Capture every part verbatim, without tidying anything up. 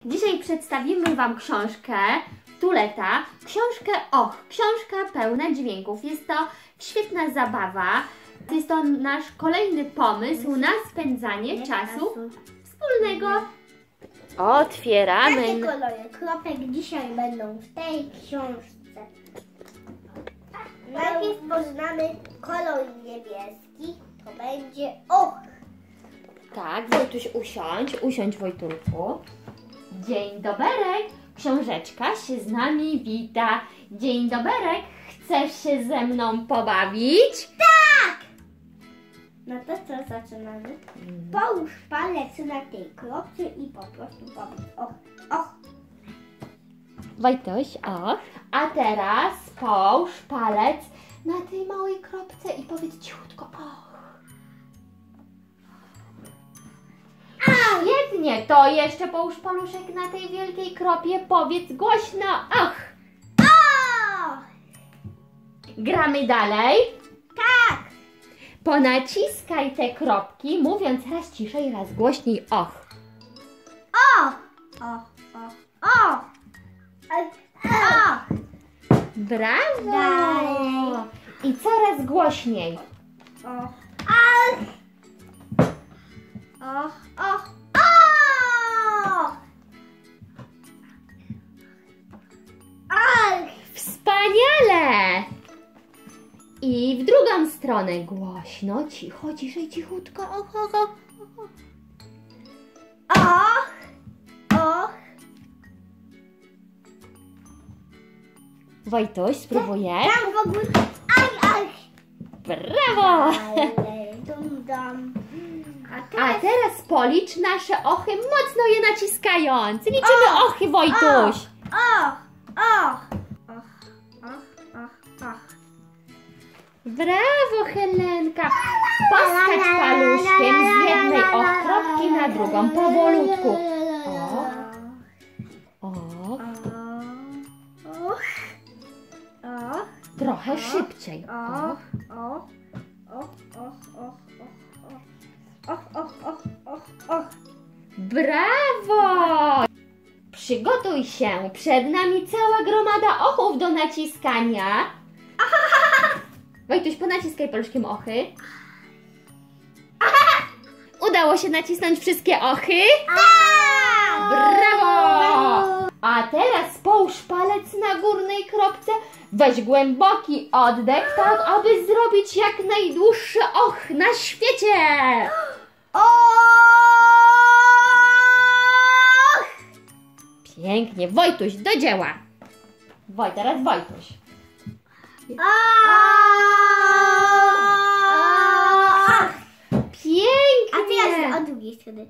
Dzisiaj przedstawimy Wam książkę Tuleta. Książkę Och, książka pełna dźwięków. Jest to świetna zabawa. Jest to nasz kolejny pomysł na spędzanie czasu wspólnego. Otwieramy. Jakie kolory kropek dzisiaj będą w tej książce? Najpierw poznamy kolor niebieski, to będzie och. Tak, Wojtuś, usiądź, usiądź, Wojtulku. Dzień doberek, książeczka się z nami wita. Dzień doberek, chcesz się ze mną pobawić? Tak! No to co, zaczynamy? Połóż palec na tej kropce i po prostu powiedz och, och. Wojtuś, och. A teraz połóż palec na tej małej kropce i powiedz cichutko och. Świetnie, to jeszcze połóż paluszek na tej wielkiej kropie, powiedz głośno och. Och! Gramy dalej. Tak! Ponaciskaj te kropki, mówiąc raz ciszej, raz głośniej och. Och! Och, och, och! Och! Brawo! Dalej. I coraz głośniej. Och! Ach! Och, och, och! Ach! Wspaniale! I w drugą stronę głośno, cicho, ciszej, cichutko, och, och, och. Och! Och! Wojtuś, spróbujesz? Tam w ogóle... Aj, aj! Brawo! Ale dum, dum. A A teraz... teraz policz nasze ochy, mocno je naciskając. Liczymy Och, ochy, Wojtuś. Och! Och! Och! Och! Och! Och! Brawo, Helenka. Poskacz paluszkiem z jednej ochropki na drugą, powolutku. Och, och. Och! Och! Trochę szybciej. Och! Och! Och! Och! Och! Och! Och! Och! Och! Och! Brawo! Przygotuj się, przed nami cała gromada ochów do naciskania. Wojtuś, ponaciskaj paluszkiem ochy. Udało się nacisnąć wszystkie ochy? Brawo! A teraz połóż palec na górnej kropce. Weź głęboki oddech, tak aby zrobić jak najdłuższy och na świecie. Och! Pięknie. Wojtuś, do dzieła. Woj, teraz Wojtuś. Ach! Pięknie. A teraz od drugiej strony.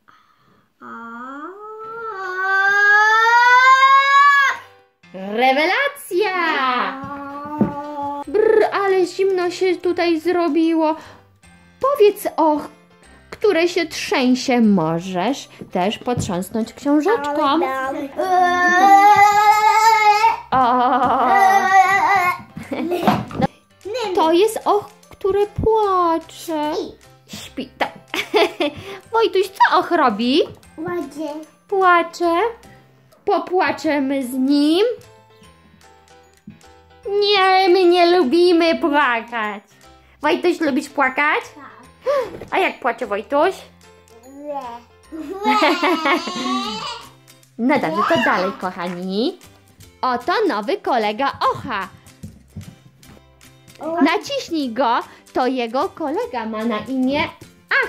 Rewelacja! Brr, ale zimno się tutaj zrobiło. Powiedz och, które się trzęsie. Możesz też potrząsnąć książeczką. O, to jest och, które płacze. Śpi. Tak. Wojtuś, co och robi? Ładzie. Płacze. Popłaczemy z nim. Nie, my nie lubimy płakać. Wojtuś, lubisz płakać? A jak płacze Wojtuś? No dobrze, to dalej, kochani. Oto nowy kolega ocha. Naciśnij go, to jego kolega ma na imię Ach.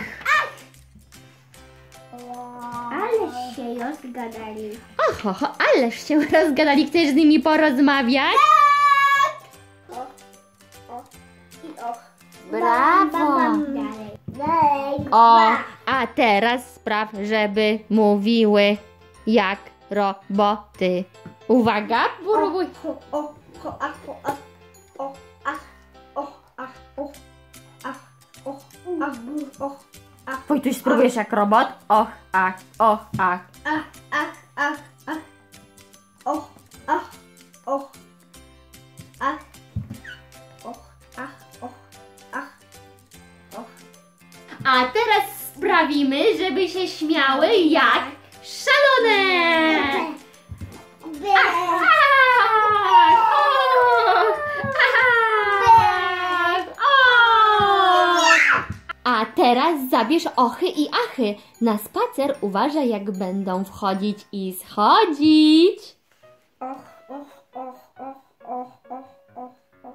Ale się rozgadali. Oho, ależ się rozgadali. Chcesz z nimi porozmawiać? Och, och i och. Brawo. Dalej. Dalej. O, a teraz spraw, żeby mówiły jak roboty. Uwaga, próbuj. O, o, o, ach, o, ach, o, ach, o, ach, o, ach, o, ach, o, ach. Wojtuś, spróbujesz jak robot? Och, ach, och, ach. Ach, ach, ach, ach. Och, ach, och. Ach. Och, ach, och, ach. Och. A teraz sprawimy, żeby się śmiały jak szalone. zabierz ochy i achy. Na spacer uważaj, jak będą wchodzić i schodzić. Och, och, och, och, och, och, och, och.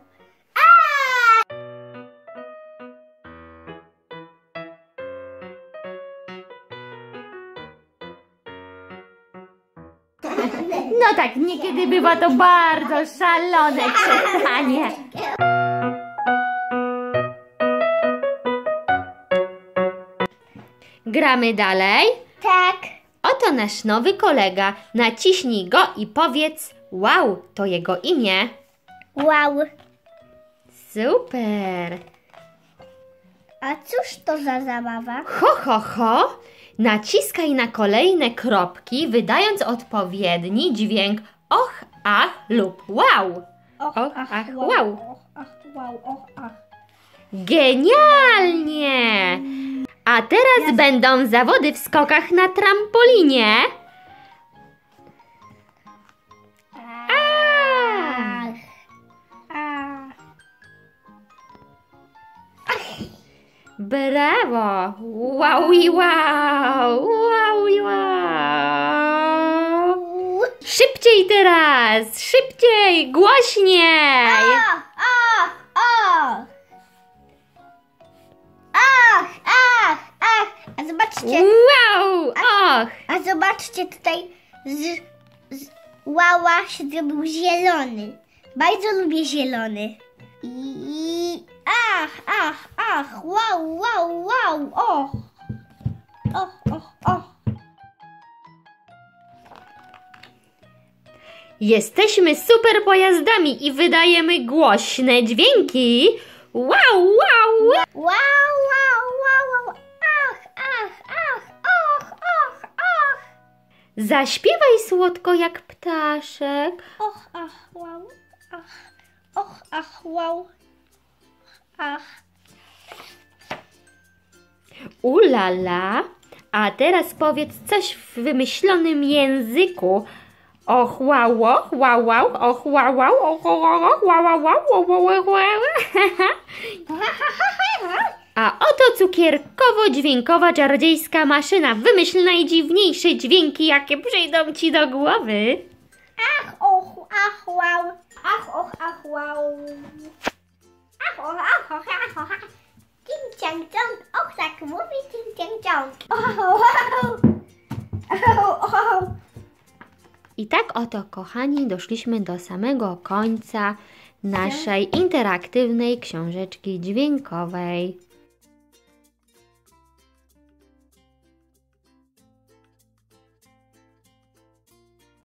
No tak, niekiedy bywa to bardzo szalone czytanie. Gramy dalej? Tak. Oto nasz nowy kolega. Naciśnij go i powiedz wow, to jego imię. Wow. Super. A cóż to za zabawa? Ho, ho, ho. Naciskaj na kolejne kropki, wydając odpowiedni dźwięk och, ach lub wow. Och, Och, ach, wow. Och, ach, wow, och, ach. Genialnie! A teraz Ja- będą zawody w skokach na trampolinie. Ach. Ach. Brawo! Wow i wow! Wow i wow! Szybciej teraz! Szybciej! Głośniej! Ach, ach, ach. Ach, ach, ach. A zobaczcie, Wow! Och! a zobaczcie tutaj z, z łała się zrobił zielony. Bardzo lubię zielony. I ach, ach, ach, wow, wow, wow, och. Och, och, och. Jesteśmy super pojazdami i wydajemy głośne dźwięki. Wow, wow! Wow, wow, wow, wow. Ach, ach, ach, och, och, och. Zaśpiewaj słodko jak ptaszek. Och, ach, wow, ach, och, ach, wow, ach. Ulala. A teraz powiedz coś w wymyślonym języku. Och, wow, och, wow, wow, och, wow, wow, och, wow, wow, wow, wow, wow, wow, wow, wow. A oto cukierkowo-dźwiękowa czarodziejska maszyna. Wymyśl najdziwniejsze dźwięki, jakie przyjdą ci do głowy. Ach, och, ach, wow. Ach, och, ach, wow. Ach, och, ach, och, ach, och, ach. Ting, ciang, ciang. Och, tak mówi ting, ciang, ciang. Oh, wow. Oh, oh. I tak oto, kochani, doszliśmy do samego końca naszej interaktywnej książeczki dźwiękowej.